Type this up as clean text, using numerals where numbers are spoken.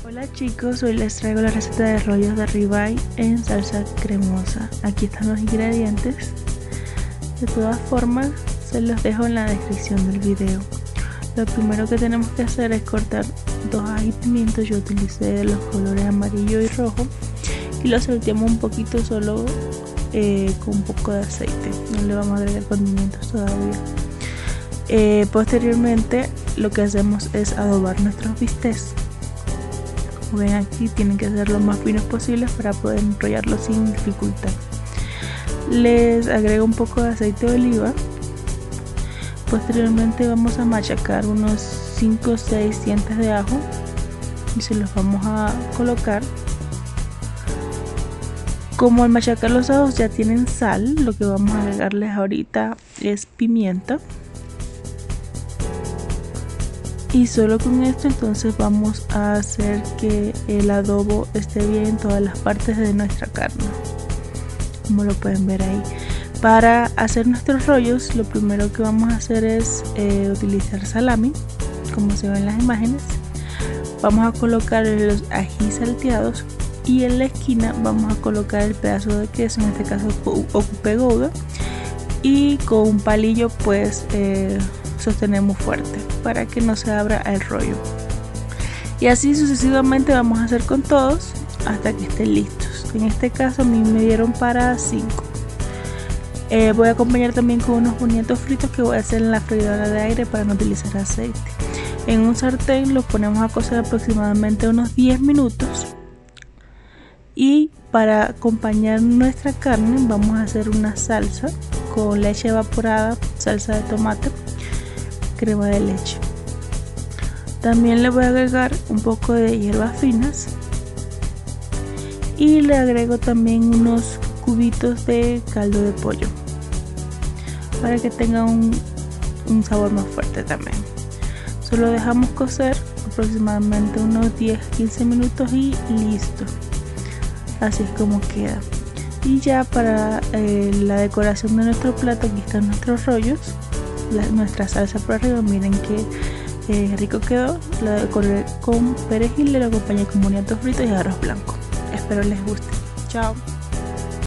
Hola chicos, hoy les traigo la receta de rollos de ribeye en salsa cremosa. Aquí están los ingredientes. De todas formas, se los dejo en la descripción del video. Lo primero que tenemos que hacer es cortar 2 ají pimientos. Yo utilicé los colores amarillo y rojo y los salteamos un poquito solo con un poco de aceite. No le vamos a agregar condimentos todavía. Posteriormente lo que hacemos es adobar nuestros bistecs. Como ven aquí, tienen que ser lo más finos posibles para poder enrollarlo sin dificultad. Les agrego un poco de aceite de oliva. Posteriormente vamos a machacar unos 5 o 6 dientes de ajo y se los vamos a colocar. Como al machacar los ajos ya tienen sal, lo que vamos a agregarles ahorita es pimienta. Y solo con esto entonces vamos a hacer que el adobo esté bien en todas las partes de nuestra carne, como lo pueden ver ahí. Para hacer nuestros rollos, lo primero que vamos a hacer es utilizar salami, como se ven en las imágenes. Vamos a colocar los ají salteados y en la esquina vamos a colocar el pedazo de queso, en este caso ocupé Gouda, y con un palillo pues sostenemos fuerte para que no se abra el rollo, y así sucesivamente vamos a hacer con todos hasta que estén listos. En este caso a mí me dieron para 5. Voy a acompañar también con unos boniatos fritos que voy a hacer en la freidora de aire para no utilizar aceite. En un sartén los ponemos a cocer aproximadamente unos 10 minutos, y para acompañar nuestra carne vamos a hacer una salsa con leche evaporada, salsa de tomate, crema de leche. También le voy a agregar un poco de hierbas finas y le agrego también unos cubitos de caldo de pollo para que tenga un sabor más fuerte también. Solo dejamos cocer aproximadamente unos 10-15 minutos y listo. Así es como queda. Y ya para la decoración de nuestro plato, aquí están nuestros rollos, nuestra salsa por arriba. Miren qué rico quedó. La decoré con perejil, le acompañé con boniatos fritos y arroz blanco. Espero les guste. Chao.